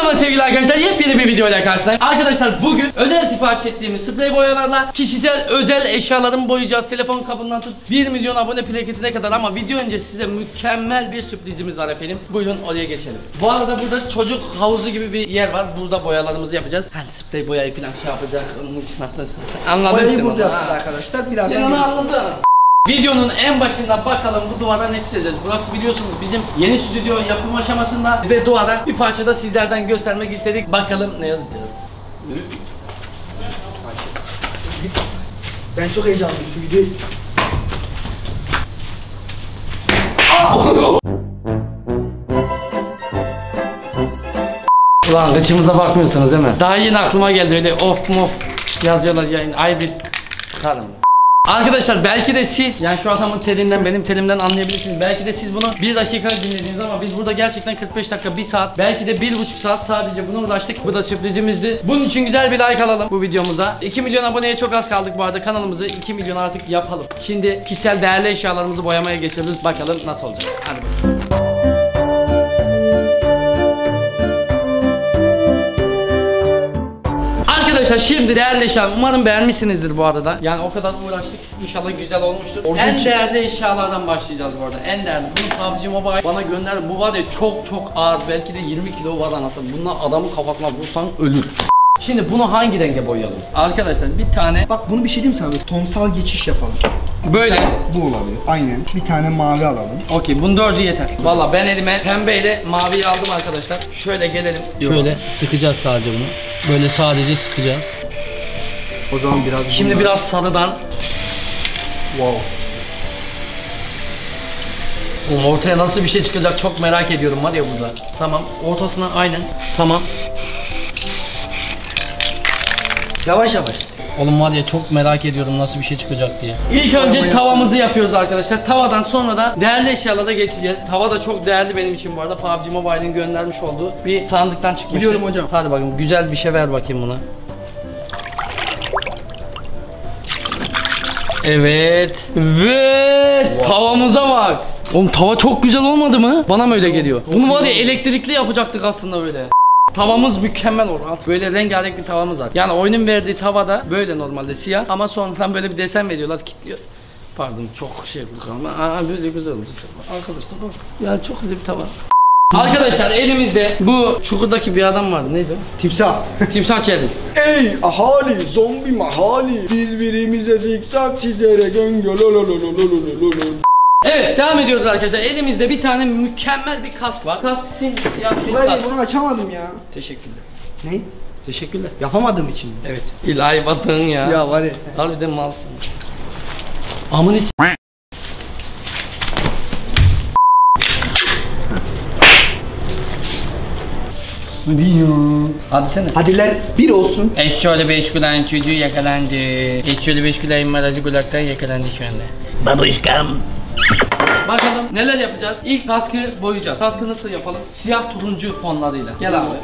Selamlar sevgili arkadaşlar, yepyeni bir videoyla karşınızdayım. Arkadaşlar bugün özel sipariş ettiğimiz sprey boyalarla kişisel özel eşyalarımı boyayacağız. Telefon kabından tut 1 milyon abone plaketine kadar, ama video önce size mükemmel bir sürprizimiz var efendim. Buyurun oraya geçelim. Bu arada burada çocuk havuzu gibi bir yer var. Burada boyalarımızı yapacağız. Hani sprey boyayı falan şey yapacağız. Onun için anladın sen. Boyayı burada yaptık arkadaşlar. Biraz sen onu anladın. Videonun en başında bakalım bu duvara ne çizeceğiz. Burası biliyorsunuz bizim yeni stüdyo yapım aşamasında ve duvara bir parça da sizlerden göstermek istedik. Bakalım ne yazacağız. Ben çok heyecanlıyım şu videoyu. Ulan kıçımıza bakmıyorsunuz değil mi? Daha yeni aklıma geldi, öyle of mof yazıyorlar yayın. Ay bir çıkarım. Arkadaşlar belki de siz, yani şu adamın telinden benim telimden anlayabilirsiniz. Belki de siz bunu 1 dakika dinlediniz ama biz burada gerçekten 45 dakika, 1 saat, belki de 1,5 saat sadece buna uğraştık. Bu da sürprizimizdi. Bunun için güzel bir like alalım bu videomuza. 2 milyon aboneye çok az kaldık bu arada. Kanalımızı 2 milyon artık yapalım. Şimdi kişisel değerli eşyalarımızı boyamaya geçiyoruz. Bakalım nasıl olacak. Hadi bakalım. Arkadaşlar şimdi değerli eşya, umarım beğenmişsinizdir bu arada. Yani o kadar uğraştık, inşallah güzel olmuştur. En değerli eşyalardan başlayacağız bu arada. En değerli. Bunu PUBG Mobile bana gönderdi. Bu var ya çok ağır, belki de 20 kilo var anasını. Bununla adamın kafasına vursan ölür. Şimdi bunu hangi renge boyayalım? Arkadaşlar bir tane, Bak bunu bir şey diyeyim sana, tonsal geçiş yapalım. böyle. Bu olabilir. Aynen. Bir tane mavi alalım. Okey, bunun 4'ü yeter. Valla ben elime pembeyle maviyi aldım arkadaşlar. Şöyle gelelim. Şöyle sıkacağız sadece bunu. Böyle sadece sıkacağız. O zaman biraz Şimdi biraz sarıdan. Wow. Ortaya nasıl bir şey çıkacak çok merak ediyorum var ya burada. Tamam, ortasına aynen. Tamam. Yavaş yavaş. Oğlum var ya çok merak ediyorum nasıl bir şey çıkacak diye. İlk önce tavamızı yapıyoruz arkadaşlar. Tavadan sonra da değerli eşyalara geçeceğiz. Tava da çok değerli benim için bu arada. PUBG Mobile'in göndermiş olduğu bir sandıktan çıkmıştı. Biliyorum hocam. Hadi bakayım, güzel bir şey ver bakayım buna. Evet. Evet. Tavamıza bak. Oğlum tava çok güzel olmadı mı? Bana mı öyle geliyor? Bunu var ya elektrikli yapacaktık aslında böyle. Tavamız mükemmel oldu. Böyle rengarenk bir tavamız var. Yani oyunun verdiği tavada böyle normalde siyah ama sonradan böyle bir desen veriyorlar, kilitliyor. Pardon çok şey oldu ama böyle güzel oldu. Arkadaşlar bak. Yani çok güzel bir tava. Arkadaşlar elimizde bu çukurdaki bir adam vardı. Neydi o? Timsah. Timsah çeldi. Ey ahali, zombi mahali, birbirimize zikzak çizerek Evet, devam ediyoruz arkadaşlar. Elimizde bir tane mükemmel bir kask var. Kask siyah bir Ben kask. bunu açamadım ya. Teşekkürler. Ne? Teşekkürler. Yapamadığım için. Evet. İlahi batın ya. Ya var ya. Harbiden malsın. Amını s***. Hadi ya. Hadi sene. Hadiler bir olsun. Eşşoğlu beş gülen çocuğu yakalandı. Eşşoğlu beş gülen maracı kulaktan yakalandı şu anda. Babuşkam. Bakalım neler yapacağız? İlk kaskı boyayacağız. Kaskı nasıl yapalım? Siyah turuncu fonlarıyla. Gel abi.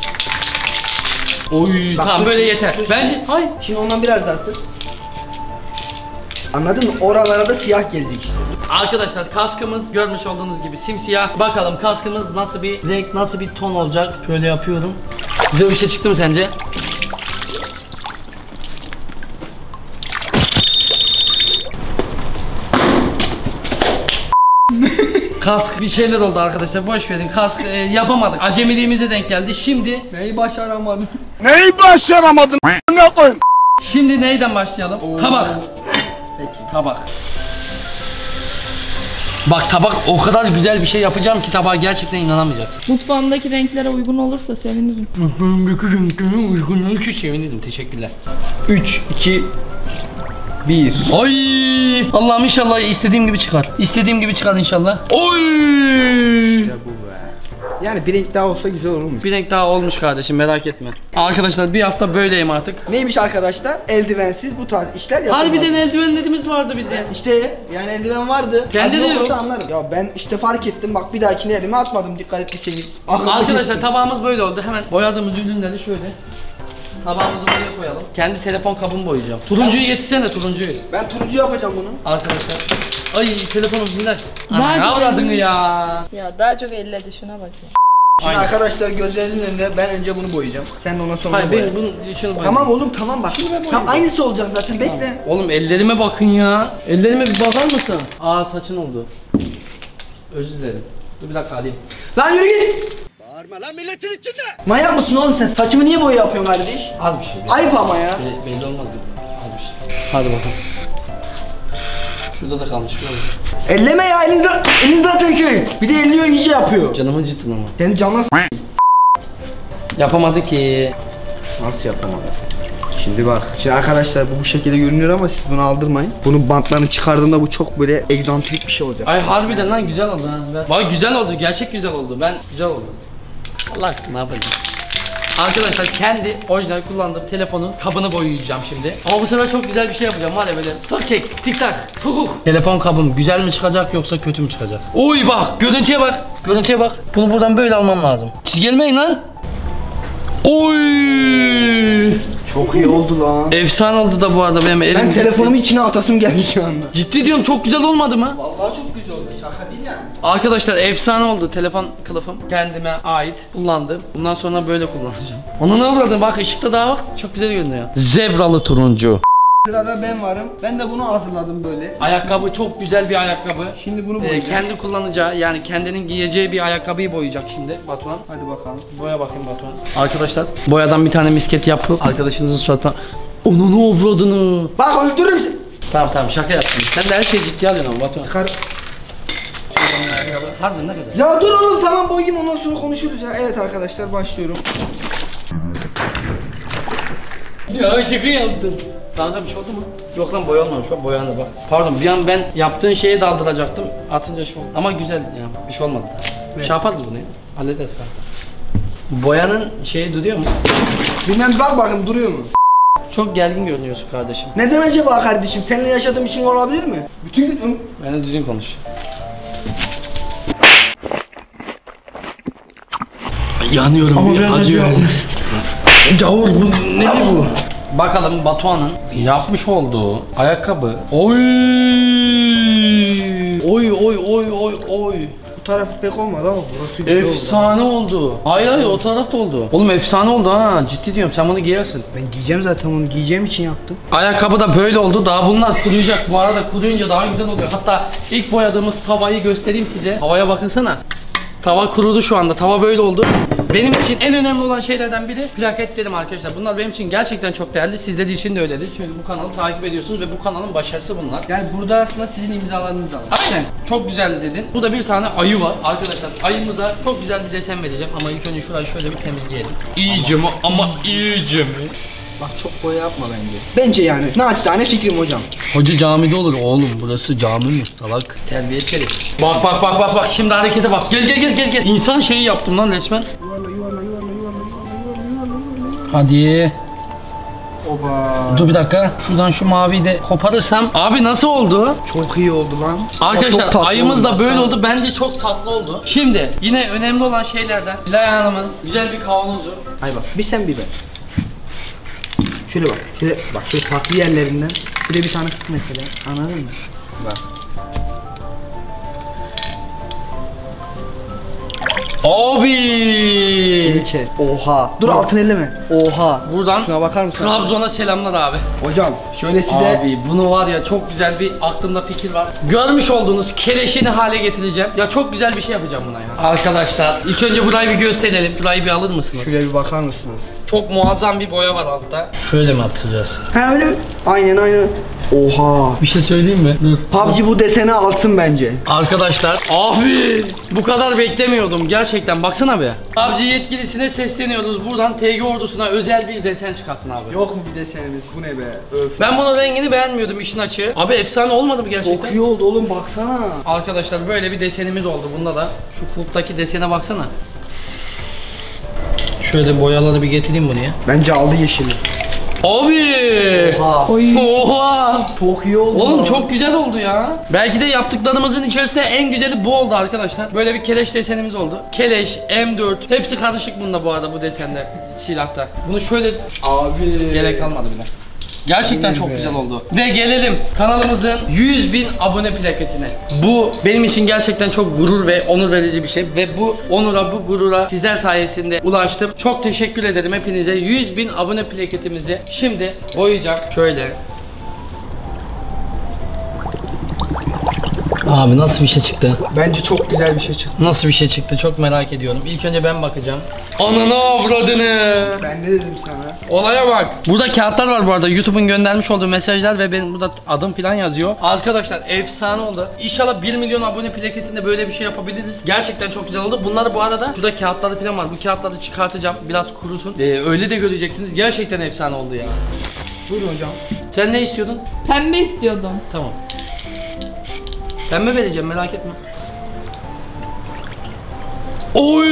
Oy tamam böyle yeter. Bence hayır. Şimdi ondan biraz daha sık. Anladın mı? Oralara da siyah gelecek işte. Arkadaşlar kaskımız görmüş olduğunuz gibi simsiyah. Bakalım kaskımız nasıl bir renk, nasıl bir ton olacak. Şöyle yapıyorum. Güzel bir şey çıktı mı sence? Kask bir şeyler oldu arkadaşlar, boş verin. Kask yapamadık. Acemiliğimize denk geldi. Şimdi Neyi başaramadın? Neyi başaramadın? Ne koyayım? Şimdi neyden başlayalım? Tabak. Peki. Tabak. Bak tabak o kadar güzel bir şey yapacağım ki tabağa gerçekten inanamayacaksın. Mutfağımdaki renklere uygun olursa sevinirim. Mutfağımdaki renklere uygun olursa sevinirim. Teşekkürler. 3, 2, 1. Ay! Allah'ım inşallah istediğim gibi çıkar. İstediğim gibi çıkar inşallah. Oy! İşte bu be. Yani bir renk daha olsa güzel olur mu? Bir renk daha olmuş kardeşim, merak etme. Arkadaşlar bir hafta böyleyim artık. Neymiş arkadaşlar? Eldivensiz bu tarz işler yapılmaz. Harbiden eldivenlerimiz vardı bize. İşte yani eldiven vardı. Sende de Acı yok. olursa anlarım. Ya ben işte fark ettim, bak bir dahakine elime atmadım, dikkat ettiyseniz. Arkadaşlar tabağımız böyle oldu. Hemen boyadığımız ürünleri şöyle tabağımızı buraya koyalım. Kendi telefon kabımı boyayacağım. Turuncuyu getirsene, turuncuyu. Ben turuncu yapacağım bunu. Arkadaşlar. Ay telefonum güzel. Nerede? Ne avradın ya? Ya daha çok elledi, şuna bak ya. Şimdi Aynen. arkadaşlar gözlerinizin önünde ben önce bunu boyayacağım. Sen de ondan sonra Hayır boya. ben bunu şunu bak. Tamam oğlum tamam bak. ben boyayayım. Tamam aynısı olacak zaten bekle. Oğlum ellerime bakın ya. Ellerime bir bakar mısın? Aa saçın oldu. Özür dilerim. Dur bir dakika alayım. Lan yürü git. Bağırma lan milletin içinde. Manyak mısın oğlum sen? Saçımı niye boya yapıyorsun kardeş? Az bir şey. Ayıp ama ya. Belli olmaz gibi. Az bir şey. Hadi bakalım. Şurada da kalmış. Elleme ya elin zaten şey. Bir de elliyor iyice yapıyor. Canımın cidden ama. Senin canına Yapamadı ki. Nasıl yapamadım? Şimdi bak. Şimdi arkadaşlar bu şekilde görünüyor ama siz bunu aldırmayın. Bunun bantlarını çıkardığımda bu çok böyle egzantrik bir şey olacak. Ay harbiden lan güzel oldu ha. Bak güzel oldu. Gerçek güzel oldu. Ben güzel oldu. Allah ne yapacağım? Arkadaşlar kendi orijinal kullandığım telefonun kabını boyayacağım şimdi. Ama bu sefer çok güzel bir şey yapacağım var ya böyle sok çek tik tak sokuk. Telefon kabım güzel mi çıkacak yoksa kötü mü çıkacak? Oy bak görüntüye bak. Görüntüye bak. Bunu buradan böyle almam lazım. Siz gelmeyin lan. Oy! Çok iyi oldu lan. Efsane oldu da bu arada benim elim. Ben telefonumu içine atasım geldi şu anda. Ciddi diyorum çok güzel olmadı mı? Vallahi çok güzel oldu. Şaka değil yani. Arkadaşlar efsane oldu telefon kılıfım. Kendime ait kullandım. Bundan sonra böyle kullanacağım. Onu ne uğradım bak ışıkta daha bak. Çok güzel görünüyor. Zebralı turuncu. Sırada ben varım. Ben de bunu hazırladım böyle. Ayakkabı çok güzel bir ayakkabı. Şimdi bunu boyayacağım. Kendi kullanacağı yani kendinin giyeceği bir ayakkabıyı boyayacak şimdi Batuhan. Hadi bakalım. Boya bakayım Batuhan. Arkadaşlar boyadan bir tane misket yapıp arkadaşınızın suratına onun avradını. Bak öldürürüm seni. Tamam şaka yaptım. Sen de her şeyi ciddiye alıyorsun ama Batuhan. Çıkar. Harbiden ne kadar? Ya dur oğlum tamam boyayayım ondan sonra konuşuruz ya. Evet arkadaşlar başlıyorum. Ya şaka yaptın. Kanka bir şey oldu mu? Yok lan boya olmamış bak boyandı bak. Pardon bir an ben yaptığın şeye daldıracaktım. Atınca şu oldu. Ama güzel yani bir şey olmadı da. Evet. Şey yaparız bunu ya. Hallederiz kanka. Boyanın şeyi duruyor mu? Bilmem bak bakayım duruyor mu? Çok gergin görünüyorsun kardeşim. Neden acaba kardeşim? Seninle yaşadığım için olabilir mi? Bütün gün... Benimle düzgün konuş. Yanıyorum Ama ya, biraz acıyor. acıyor. Gavur bu ne bu? Bakalım Batuhan'ın yapmış olduğu ayakkabı. Oy! Oy oy oy oy oy. Bu tarafı pek olmadı ama burası güzel oldu. Efsane oldu. Hayır o taraf da oldu. Oğlum efsane oldu ha. Ciddi diyorum sen bunu giyersin. Ben giyeceğim zaten onu giyeceğim için yaptım. Ayakkabı da böyle oldu. Daha bunlar kuruyacak. Bu arada kuruyunca daha güzel oluyor. Hatta ilk boyadığımız tavayı göstereyim size. Havaya bakınsana. Tava kurudu şu anda. Tava böyle oldu. Benim için en önemli olan şeylerden biri plaketlerim arkadaşlar. Bunlar benim için gerçekten çok değerli. Sizler için de öyledir. Çünkü bu kanalı takip ediyorsunuz ve bu kanalın başarısı bunlar. Yani burada aslında sizin imzalarınız da var. Aynen. Çok güzel dedin. Burada bir tane ayı var. Arkadaşlar ayımıza çok güzel bir desen vereceğim. Ama ilk önce şurayı şöyle bir temizleyelim. İyice mi ama iyice mi? Bak çok boya yapma bence. Bence yani. Naçizane fikrim hocam. Hoca camide olur oğlum. Burası cami mi? Salak. Terbiyesiz herif. Bak. Şimdi harekete bak. Gel. İnsan şeyi yaptım lan resmen. Yuvarla. Hadi. Oba. Dur bir dakika. Şuradan şu maviyi de koparırsam. Abi nasıl oldu? Çok iyi oldu lan. Çok Arkadaşlar tatlı ayımız oldu. da böyle oldu. Bence çok tatlı oldu. Şimdi yine önemli olan şeylerden Hilal Hanım'ın güzel bir kavanozu. Hay bak. Bir sen bir ben. Şöyle bak. Şöyle bak. Şöyle farklı yerlerinden. Şöyle bir tane tut mesela. Anladın mı? Bak. Abi. Kes. Oha. Dur altını elleme. Oha. Buradan Şuna bakar mısın? Trabzon'a selamlar abi. Hocam şöyle size Abi bunu var ya çok güzel bir aklımda fikir var. Görmüş olduğunuz keleşini hale getireceğim. Ya çok güzel bir şey yapacağım buna ya. Arkadaşlar ilk önce burayı bir gösterelim. Burayı bir alır mısınız? şöyle bir bakar mısınız? Çok muazzam bir boya var altta. Şöyle mi atacağız? Ha öyle. Aynen. Oha. Bir şey söyleyeyim mi? Dur. PUBG bu deseni alsın bence. Arkadaşlar abi bu kadar beklemiyordum gerçekten baksana be. PUBG yetkilisine sesleniyoruz buradan TG ordusuna özel bir desen çıkartsın abi. Yok mu bir desenimiz? Bu ne be? Öf. Ben bunun rengini beğenmiyordum işin açığı. Abi efsane olmadı mı gerçekten? Çok iyi oldu oğlum baksana. Arkadaşlar böyle bir desenimiz oldu. Bunda da şu kulptaki desene baksana. Şöyle boyaları bir getireyim buraya. Bence aldı yeşili. Abi! Oha. Oha! Çok iyi oldu. Oğlum lan. çok güzel oldu ya. Belki de yaptıklarımızın içerisinde en güzeli bu oldu arkadaşlar. Böyle bir keleş desenimiz oldu. Keleş, M4 hepsi karışık bunda bu arada bu desende silahta. Bunu şöyle Abi. gerek kalmadı bile. Gerçekten çok güzel oldu. Ve gelelim kanalımızın 100.000 abone plaketine. Bu benim için gerçekten çok gurur ve onur verici bir şey. Ve bu onura, bu gurura sizler sayesinde ulaştım. Çok teşekkür ederim hepinize. 100.000 abone plaketimizi şimdi boyayacağım. Şöyle. Abi nasıl bir şey çıktı? Bence çok güzel bir şey çıktı. Nasıl bir şey çıktı çok merak ediyorum. İlk önce ben bakacağım. Ananı avradını. Ben ne dedim sana? Olaya bak. Burada kağıtlar var bu arada. YouTube'un göndermiş olduğu mesajlar ve benim burada adım falan yazıyor. Arkadaşlar efsane oldu. İnşallah 1 milyon abone plaketinde böyle bir şey yapabiliriz. Gerçekten çok güzel oldu. Bunları bu arada şurada kağıtları falan var. Bu kağıtları çıkartacağım. Biraz kurusun. Öyle de göreceksiniz. Gerçekten efsane oldu ya. Buyurun hocam. Sen ne istiyordun? Pembe istiyordum. Tamam. Pembe vereceğim merak etme. Oy!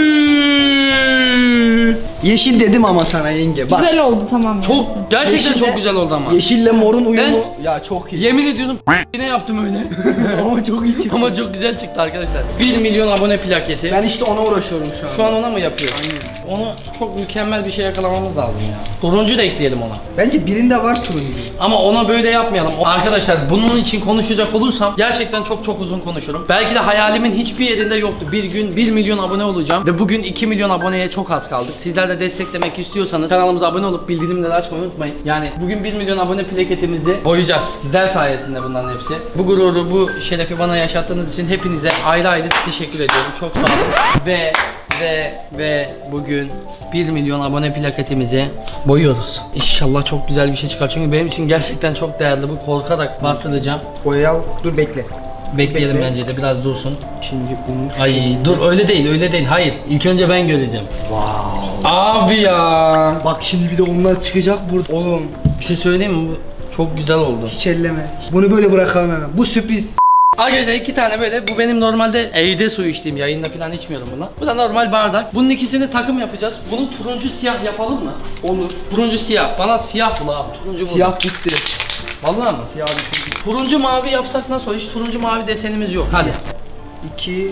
Yeşil dedim ama sana yenge. Bak. Güzel oldu tamam. Çok gerçekten Yeşille- çok güzel oldu ama. Yeşille morun uyumu. Ya çok iyi. Yemin ediyorum yine yaptım öyle. Ama çok iyi çıktı. Ama çok güzel çıktı arkadaşlar. 1 milyon abone plaketi. Ben işte ona uğraşıyorum şu an. Şu an ona mı yapıyor? Aynen. Onu çok mükemmel bir şey yakalamamız lazım ya. Turuncu da ekleyelim ona. Bence birinde var turuncu. Ama ona böyle yapmayalım. Arkadaşlar bunun için konuşacak olursam gerçekten çok uzun konuşurum. Belki de hayalimin hiçbir yerinde yoktu. Bir gün 1 milyon abone olacağım ve bugün 2 milyon aboneye çok az kaldık. Sizler de desteklemek istiyorsanız kanalımıza abone olup bildirimleri açmayı unutmayın. Yani bugün 1 milyon abone plaketimizi boyayacağız. Sizler sayesinde bunların hepsi. Bu gururu, bu şerefi bana yaşattığınız için hepinize ayrı ayrı teşekkür ediyorum. Çok sağ olun. Ve bugün 1 milyon abone plaketimizi boyuyoruz. İnşallah çok güzel bir şey çıkar. Çünkü benim için gerçekten çok değerli. Bu korkarak bastıracağım. Boyayal. Dur bekle. Bekleyelim Bekle. bence de biraz dursun. Şimdi bunu. Ay dur öyle değil. Hayır. İlk önce ben göreceğim. Wow. Abi ya. Bak şimdi bir de onlar çıkacak burada. Oğlum Bir şey söyleyeyim mi? Bu çok güzel oldu. hiç elleme. Bunu böyle bırakalım hemen. Bu sürpriz. Arkadaşlar 2 tane böyle. Bu benim normalde evde su içtiğim, yayında falan içmiyorum bunu. Bu da normal bardak. Bunun ikisini takım yapacağız. Bunu turuncu siyah yapalım mı? Olur. Turuncu siyah. Bana siyah bul abi. Turuncu bul. Siyah bitti. Vallahi mı? Siyah bitti. Turuncu mavi yapsak nasıl olur? Hiç turuncu mavi desenimiz yok. Hadi. 2, 3.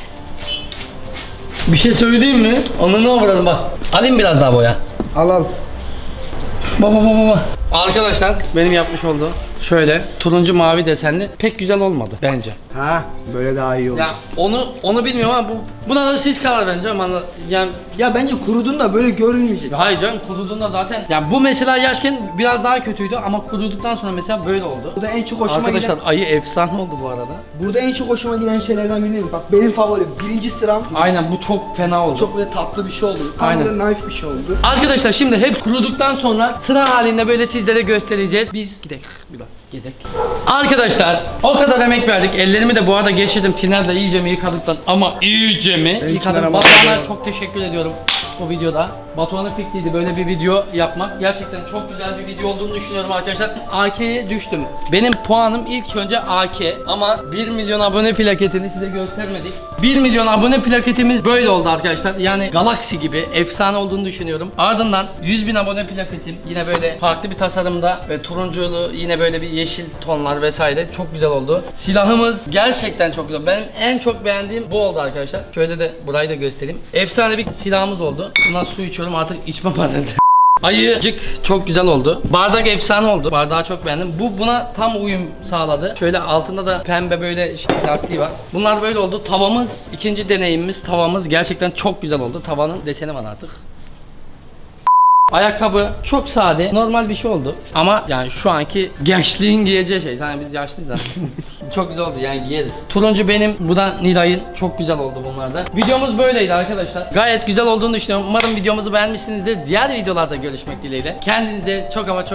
Bir şey söyleyeyim mi? Ananı avradım bak. Alayım biraz daha boya. Al. Baba. Arkadaşlar benim yapmış olduğum şöyle turuncu mavi desenli pek güzel olmadı bence. Ha, böyle daha iyi olur. Ya onu bilmiyorum ama buna da siz karar verin canım. Yani Ya bence kuruduğunda böyle görünmeyecek. hayır canım kuruduğunda zaten yani bu mesela yaşken biraz daha kötüydü ama kuruduktan sonra mesela böyle oldu. Burada en çok hoşuma Arkadaşlar giden, ayı efsane oldu bu arada. burada en çok hoşuma giden şeylerden biri. Bak benim favorim. Birinci sıram. Aynen bu çok fena oldu. Çok böyle tatlı bir şey oldu. Tam Aynen. da naif bir şey oldu. Arkadaşlar şimdi hep kuruduktan sonra sıra halinde böyle sizlere göstereceğiz. Biz gidelim biraz gezek. Arkadaşlar o kadar emek verdik. Ellerimi de bu arada geçirdim. Tinerle iyice mi yıkadıktan ama iyice mi Ben yıkadım. Tiner'e Batuhan'a bakıyorum. çok teşekkür ediyorum bu videoda. Batuhan'ın fikriydi böyle bir video yapmak. Gerçekten çok güzel bir video olduğunu düşünüyorum arkadaşlar. AK'ye düştüm. Benim puanım ilk önce AK ama 1 milyon abone plaketini size göstermedik. 1 milyon abone plaketimiz böyle oldu arkadaşlar. Yani Galaxy gibi efsane olduğunu düşünüyorum. Ardından 100.000 abone plaketim yine böyle farklı bir tasarımda ve turunculu yine böyle bir yeşil tonlar vesaire çok güzel oldu. Silahımız gerçekten çok güzel. Benim en çok beğendiğim bu oldu arkadaşlar. Şöyle de burayı da göstereyim. Efsane bir silahımız oldu. Bundan su içiyorum artık içmem herhalde. Ayıcık çok güzel oldu. Bardak efsane oldu. Bardağı çok beğendim. Bu buna tam uyum sağladı. Şöyle altında da pembe böyle lastiği var. Bunlar böyle oldu. Tavamız, ikinci deneyimimiz tavamız gerçekten çok güzel oldu. Tavanın deseni var artık. Ayakkabı çok sade, normal bir şey oldu. Ama yani şu anki gençliğin giyeceği şey. Yani biz yaşlıyız zaten. Çok güzel oldu yani giyeriz. Turuncu benim, bu da Nilay'ın. Çok güzel oldu bunlar da. Videomuz böyleydi arkadaşlar. Gayet güzel olduğunu düşünüyorum. Umarım videomuzu beğenmişsinizdir. Diğer videolarda görüşmek dileğiyle. Kendinize çok ama çok...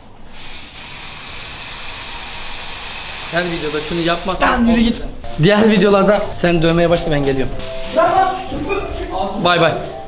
Her videoda şunu yapmazsan... Yürü git. Diğer videolarda sen dövmeye başla ben geliyorum. Bay bay.